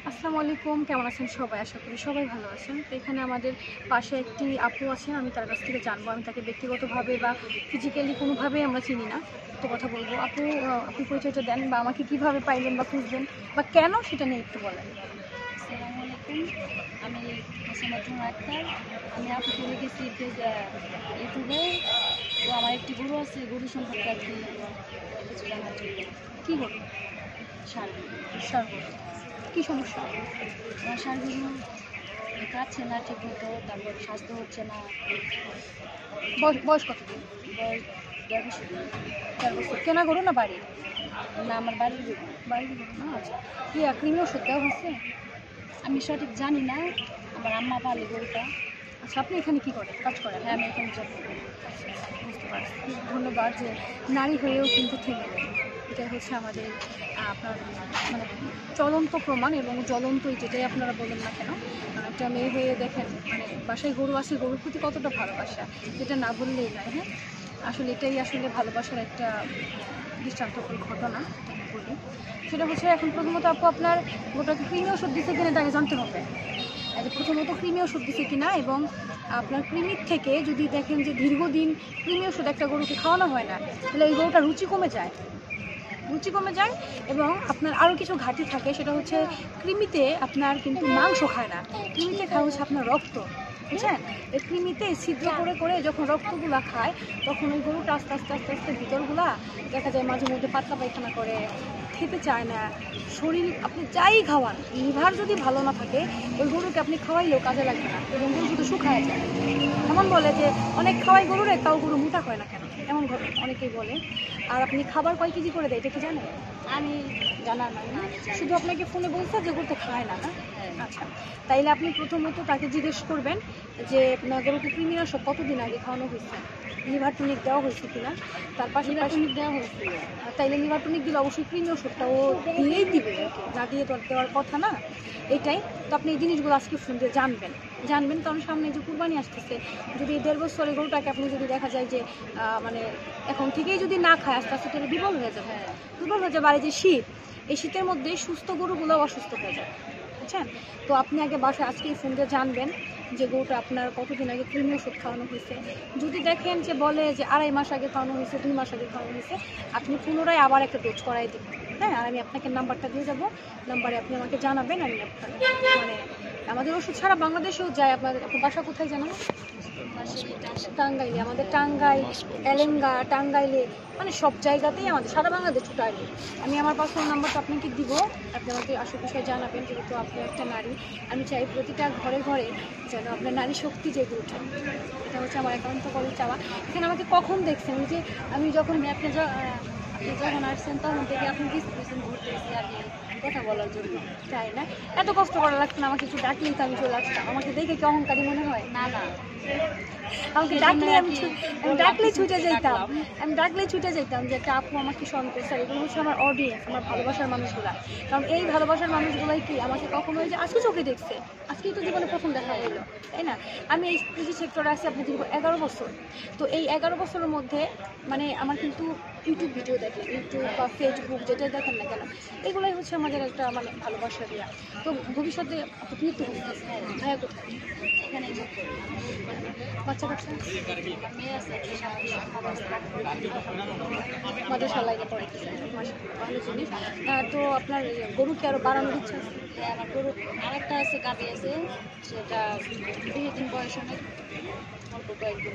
আসসালামু আলাইকুম, কেমন আছেন সবাই? আশা করি সবাই ভালো আছেন। তো এখানে আমাদের পাশে একটি আপু আছেন, আমি তার কাছ থেকে জানবো। আমি তাকে ব্যক্তিগতভাবে বা ফিজিক্যালি কোনোভাবেই আমরা চিনি না, তো কথা বলবো। আপু, আপনি পরিচয়টা দেন বা আমাকে কীভাবে পাইলেন বা খুঁজলেন বা কেন সেটা নিয়ে একটু বলেন। আসসালামু আলাইকুম। আমি হোসেনাতুন আক্তার। আমি আপুকে দেখেছি ইউটিউবে। তো আমার একটি গরু আছে, গরু সম্পর্কে আর কি কিছু জানার জন্য। কী হলো? ষাঁড় সার কী সমস্যা? আমার ষাঁড় গরু খাচ্ছে না ঠিক মতো, তারপর স্বাস্থ্য হচ্ছে না। বয়স কতদিন? বয়স ১.৫ বছর। 4 বছর। কেনা গরু না বাড়ির? না, আমার বাড়ির গরু। বাড়ির গরু না, আচ্ছা। কি কৃমি ওষুধ দেওয়া হয়েছে? আমি সঠিক জানি না, আমার আম্মা পালে গরুটা। আচ্ছা, আপনি এখানে কী করেন, কাজ করেন? হ্যাঁ, আমি এখানে জব করি। বুঝতে পারছি। ধন্যবাদ যে নারী হয়েও কিন্তু থেমে নেই। এটাই হচ্ছে আমাদের আপনার মানে চলন্ত প্রমাণ এবং জ্বলন্তই, যেটাই আপনারা বলেন না কেন, একটা মেয়ে হয়ে দেখেন মানে বাসায় গরু আসে, গরুর প্রতি কতটা ভালোবাসা, যেটা না বললেই নয়। হ্যাঁ, আসলে এটাই আসলে ভালোবাসার একটা দৃষ্টান্তকর ঘটনা আমি বলি। সেটা হচ্ছে এখন প্রথমত আপু আপনার গোটাকে কৃমি ওষুধ দিতে কিনা তাকে জানতে হবে। প্রথমত কৃমি ওষুধ দিছে কিনা, এবং আপনার কৃমির থেকে যদি দেখেন যে দীর্ঘদিন কৃমি ওষুধ একটা গরুকে খাওয়ানো হয় না, তাহলে ওই গরুটা রুচি কমে যায় এবং আপনার আরও কিছু ঘাটতি থাকে। সেটা হচ্ছে কৃমিতে আপনার কিন্তু মাংস খায় না, কৃমিতে খায় হচ্ছে আপনার রক্ত, বুঝছেন? এই কৃমিতে ছিদ্র করে করে যখন রক্তগুলা খায়, তখন ওই গরুটা আস্তে আস্তে আস্তে আস্তে ভিতরগুলা দেখা যায় মাঝে মধ্যে পাতলা পায়খানা করে, খেতে চায় না। শরীর আপনি যাই খাওয়ান, লিভার যদি ভালো না থাকে, ওই গরুকে আপনি খাওয়াইলেও কাজে লাগবে না এবং গরু শুধু শুকায় যায়। এমন বলে যে অনেক খাওয়াই গরুরে, তাও গরু মোটা হয় না কেন, এমন অনেকেই বলে। আর আপনি খাবার কয় কেজি করে দেয় এটা কি জানেন? আমি জানার নাই না, শুধু আপনাকে ফোনে বলছে যে গরু তো খায় না, না? হ্যাঁ, আচ্ছা, তাইলে আপনি প্রথমত তাকে জিজ্ঞেস করবেন যে গরুকে কৃমিনাশক কতদিন আগে খাওয়ানো হয়েছে, লিভার টনিক দেওয়া হয়েছে কিনা। তার পাশাপাশি দেওয়া হয়েছিল। তাইলে লিভার টনিক দিলে অবশ্যই কৃমি ওষুধটা ও দিয়েই দিবে আর কি, না দিয়ে তো আর দেওয়ার কথা না। এটাই তো, আপনি এই জিনিসগুলো আজকে ফোন দিয়ে জানবেন কারণ সামনে যে কুরবানি আসতেছে, যদি 1.5 বছরের গরুটাকে আপনি যদি দেখা যায় যে মানে এখন থেকেই যদি না খায়, আস্তে আস্তে তাহলে দুর্বল হয়ে যাবে। আর এই যে শীত, এই শীতের মধ্যে সুস্থ গরুগুলো অসুস্থ হয়ে যায়, বুঝছেন? তো আপনি আগে বাসায় আজকেই ফোন দিয়ে জানবেন যে গরুটা আপনার কতদিন আগে কৃমি ওষুধ খাওয়ানো হয়েছে। যদি দেখেন যে বলে যে 2.5 মাস আগে খাওয়ানো হয়েছে, 2 মাস আগে খাওয়ানো হয়েছে, আপনি পুনরায় আবার একটা ডোজ করাই দেবেন। হ্যাঁ, আর আমি আপনাকে নাম্বারটা দিয়ে যাবো, নাম্বারে আপনি আমাকে জানাবেন। আমি আপনার মানে আমাদের ওষুধ সারা বাংলাদেশেও যায়। আপনার বাসা কোথায় জানান? টাঙ্গাইলে, আমাদের টাঙ্গাইল, এলেঙ্গা, টাঙ্গাইলে মানে সব জায়গাতেই আমাদের সারা বাংলাদেশ ছুটাই। আমি আমার পার্সোনাল নাম্বারটা আপনাকে দিব, আপনি আমাকে আশেপাশে জানাবেন। যেহেতু আপনি একটা নারী, আমি চাই প্রতিটা ঘরে ঘরে যেন আপনার নারী শক্তি জেগে ওঠে। এটা হচ্ছে আমার একান্ত করে চাওয়া। এখানে আমাকে কখন দেখছেন যে আমি যখন আপনি যখন আসছেন তখন থেকে আপনি কিছু ঘুরতে এসে আর কি কথা বলার জন্য। চাই না, এত কষ্ট করা লাগছে না, আমাকে একটু ডাকলেই তো আমি চলে আসতাম। আমাকে দেখে কি অহংকারী মনে হয়? না না, আমাকে ডাকলে আমি ডাকলেই ছুটে যেতাম যে একটা আপু আমাকে স্মরণ করছে। এগুলো হচ্ছে আমার অডিয়েন্স, আমার ভালোবাসার মানুষগুলা। কারণ এই ভালোবাসার মানুষগুলাই কি আমাকে কখনো যে আজকে চোখে দেখছে, আজকেই তো জীবনে প্রথম দেখা হলো, তাই না? আমি এই কৃষি সেক্টরে আছি আপনি দীর্ঘ 11 বছর। তো এই 11 বছরের মধ্যে মানে আমার কিন্তু ইউটিউব ভিডিও দেখেন, ইউটিউব বা ফেসবুক যেটা দেখেন না কেন, এগুলোই হচ্ছে আমাদের একটা মানে ভালোবাসা দেওয়া। তো ভবিষ্যতে আপনি তো ভাইয়া কোথায়? এখানে বাচ্চা কাচ্চা মেয়ে আছে, মাদ্রাসা লাইনে পড়াইতেছে, ভালো জিনিস। তো আপনার গরুকে আরও বাড়ানোর ইচ্ছা আছে? আমার গরু আরেকটা আছে, গাভী আছে, সেটা 2 দিন বয়স, অনেক অল্প কয়েকদিন।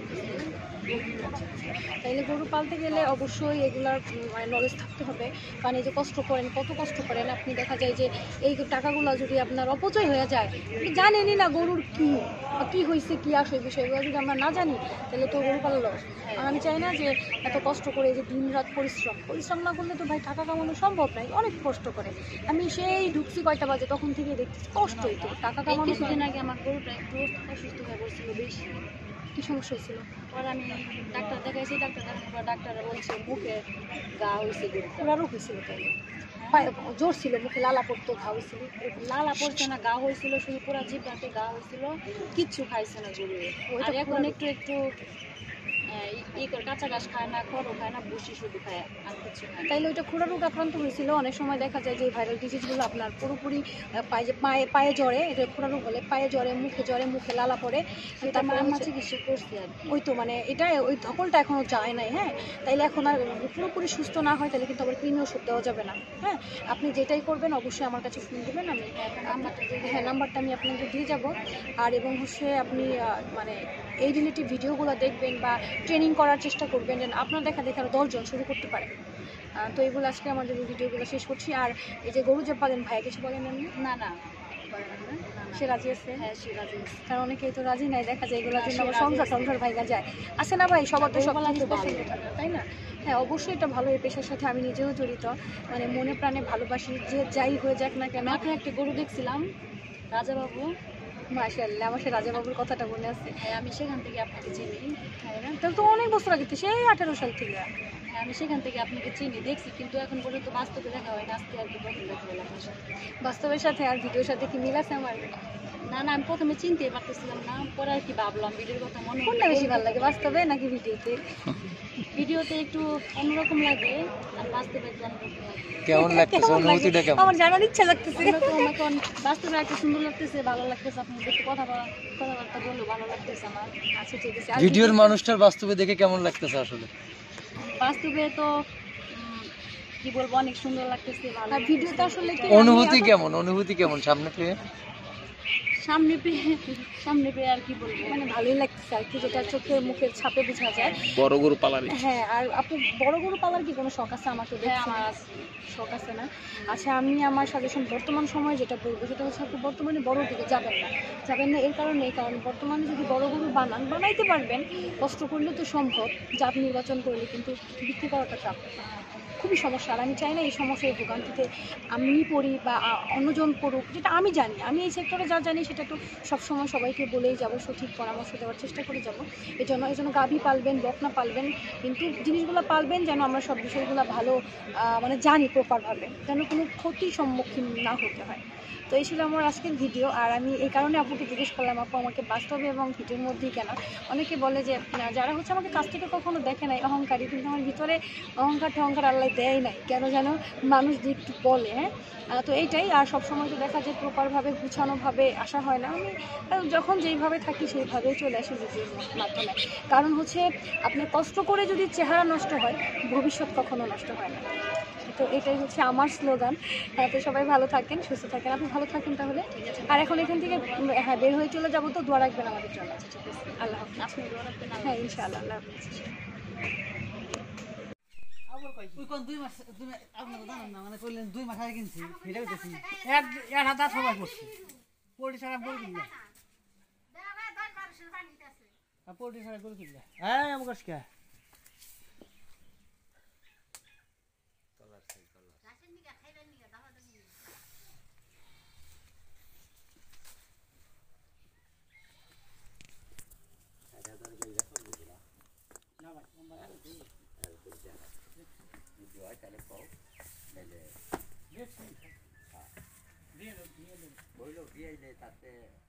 তাইলে গরু পালতে গেলে অবশ্যই এগুলার মানে নলেজ থাকতে হবে। কারণ এই যে কষ্ট করেন, কত কষ্ট করেন আপনি, দেখা যায় যে এই টাকাগুলো যদি আপনার অপচয় হয়ে যায়, আপনি জানেনই না গরুর কী হয়েছে, কী আসে, বিষয়গুলো যদি আমরা না জানি, তাহলে তো গরু পালা লস। আর আমি চাই না যে এত কষ্ট করে যে দিন রাত পরিশ্রম না করলে তো ভাই টাকা কামানো সম্ভব নাই, অনেক কষ্ট করে। আমি সেই ঢুকছি কয়টা বাজে, তখন থেকে দেখতেছি কষ্টই তো, টাকা কামানো। কিছুদিন আগে আমার গরুটা একটু অসুস্থ হয়ে পড়ছিল বেশি। কী সমস্যা হয়েছিল? পরে আমি ডাক্তার দেখাইছি, ডাক্তার দেখানোর পর ডাক্তাররা বলছে মুখে গা হয়েছে গরুটা। ওনারও হয়েছিল তাই? জোর ছিল, মুখে লালা পড়তো, ঘা হয়েছিল? লালা পড়ছে না, গা হয়েছিল, শুধু পুরা জিভটাতে গা হয়েছিল, কিচ্ছু খাইছে না গরু। আর এখন একটু একটু করে কাঁচা ঘাস খায় না, খড়ও খায় না, ভুসি শুধু খায়, আর কিছু খায় না। তাইলে ওইটা খুরা রোগ আক্রান্ত হয়েছিল। অনেক সময় দেখা যায় যে ভাইরাল ডিজিজগুলো আপনার পুরোপুরি পায়ে জ্বরে, এটা খুরা রোগ হলে পায়ে জ্বরে, মুখে লালা পড়ে। তারপরে আমার চিকিৎসা করছি আর ওই তো মানে এটা ওই ধকলটা এখনো যায় নাই। হ্যাঁ, তাইলে এখন আর পুরোপুরি সুস্থ না হয় তাহলে কিন্তু আবার কৃমি ওষুধ দেওয়া যাবে না। হ্যাঁ, আপনি যেটাই করবেন অবশ্যই আমার কাছে ফোন দেবেন, আমি নাম্বারটা আমি আপনাকে দিয়ে যাব। আর এবং হচ্ছে আপনি মানে এই রিলেটিভ ভিডিওগুলো দেখবেন বা ট্রেনিং করার চেষ্টা করবেন, যেন আপনার দেখা দেখে আরও 10 জন শুরু করতে পারে। তো এগুলো আজকে আমাদের ভিডিওগুলো শেষ করছি। আর এই যে গরু যে পালেন, ভাই কিছু বলেন এমনি? না সে রাজি আছে? হ্যাঁ, সে রাজি আছে। কারণ অনেকেই তো রাজি নাই, দেখা যায় এগুলোর জন্য আবার সে রাজি সংসার ভাইগা যায়। আছে না ভাই, সবার তো সব গরুপালা জিনিস তো পছন্দ ভালো। থাকে, তাই না? হ্যাঁ, অবশ্যই এটা ভালো। এই পেশার সাথে আমি নিজেও জড়িত, মানে মনে প্রাণে ভালোবাসি। যে যাই হয়ে যাক না কেন। মাঠে একটা গরু দেখছিলাম, রাজাবাবু। মাশাআল্লাহ, আমার সে রাজাবাবুর কথাটা মনে আছে। হ্যাঁ, আমি সেখান থেকে আপনাকে চিনি। হ্যাঁ না, তাহলে তো অনেক বছর আগে, সেই 18 সাল থেকে। হ্যাঁ, আমি সেখান থেকে আপনাকে চিনি, দেখছি, কিন্তু এখন পর্যন্ত বাস্তবে দেখা হয় না। আজকে আর কি প্রথম দেখা হলো আপনার সাথে। বাস্তবের সাথে আর ভিডিওর সাথে কি মিল আছে আমার? না, আমি প্রথমে চিনতেই পারতেছিলাম না, পরে আর কি ভাবলাম ভিডিওর কথা মনে কোনটা বেশি ভালো লাগে, বাস্তবে নাকি ভিডিওতে? ভিডিওতে একটু অন্যরকম লাগে, আর বাস্তবে একটু অন্যরকম লাগে। কেমন লাগতেছে, অনুভূতিটা কেমন? আমার জানার ইচ্ছা লাগতেছে। অন্যরকম এখন বাস্তবে একটা সুন্দর লাগতেছে, ভালো লাগতেছে। আপনার একটু কথাবার্তা বললেও ভালো লাগতেছে আমার। আচ্ছা ঠিক আছে। আর ভিডিওর মানুষটার বাস্তবে দেখে কেমন লাগতেছে আসলে? বাস্তবে তো কি বলবো, অনেক সুন্দর লাগতেছে, ভালো আর ভিডিওতে আসলে কি অনুভূতি কেমন সামনে পেয়ে? সামনে পেয়ে আর কি বলবো, মানে ভালোই লাগতেছে আর কি, যেটা চোখে মুখের ছাপে বোঝা যায়। বড় গরু পালার হ্যাঁ, আর আপু বড় গরু পালার কি কোনো শখ আছে? আমাকে হ্যাঁ, দেখছেন? আমার আছে। শখ আছে না? আচ্ছা, আমি আমার সাজেশন বর্তমান সময়ে যেটা বলবো সেটা হচ্ছে, আপনি বর্তমানে বড় দিকে যাবেন না এর কারণ বর্তমানে যদি বড় গরু বানাইতে পারবেন, কষ্ট করলে তো সম্ভব। জাত নির্বাচন করলে, কিন্তু বিক্রি করাটা চাপ, খুবই সমস্যা। আর আমি চাই না এই সমস্যার ভোগান্তিতে আমি পড়ি বা অন্যজন পড়ুক। যেটা আমি জানি, আমি এই সেক্টরে যা জানি সেটা তো সবসময় সবাইকে বলেই যাব, সঠিক পরামর্শ দেওয়ার চেষ্টা করে যাব। এই জন্য গাভী পালবেন, বকনা পালবেন, কিন্তু জিনিসগুলো পালবেন যেন আমরা সব বিষয়গুলো ভালো মানে জানি প্রপারভাবে, যেন কোনো ক্ষতির সম্মুখীন না হতে হয়। তো এই ছিল আমার আজকের ভিডিও। আর আমি এই কারণে আপুকে জিজ্ঞেস করলাম, আপু আমাকে বাস্তবে এবং ভিডিওর মধ্যেই কেন? অনেকে বলে যে যারা হচ্ছে আমাকে কাছ থেকে কখনো দেখে নাই, অহংকারী, কিন্তু আমার ভিতরে অহংকার আল্লাহ দেয় নাই কেন যেন, মানুষ যে একটু বলে। হ্যাঁ, তো এইটাই। আর সবসময় তো দেখা যায় প্রপারভাবে গুছানোভাবে আসা হয় না। আমি যখন যেইভাবে থাকি সেইভাবেই চলে আসি ভিডিওর মাধ্যমে। কারণ হচ্ছে আপনার কষ্ট করে যদি চেহারা নষ্ট হয়, ভবিষ্যৎ কখনো নষ্ট হয় না। তো এটাই হচ্ছে আমার স্লোগান। তো সবাই ভালো থাকেন, সুস্থ থাকেন। আপনি ভালো থাকেন তাহলে। আর এখন এখান থেকে হ্যাঁ বের হয়ে চলে যাবো, তো দোয়া রাখবেন আমাদের জন্য। আচ্ছা, ঠিক আছে। আল্লাহ হাফিজ। আপনি দোয়া রাখবেন। হ্যাঁ, ইনশাআল্লাহ। আল্লাহ হাফিজ। ওই কোন 2 মাস আপনাকে জানেন না, মানে কইলেন 2 মাস আগে কিনছি, এটা কইতেছি এক হাজার সবাই করছি। পোল্ট্রি ছাড়া গরু কিনলা, পোল্ট্রি ছাড়া গরু কিনলা। হ্যাঁ, আমার কে দিয়ে তাতে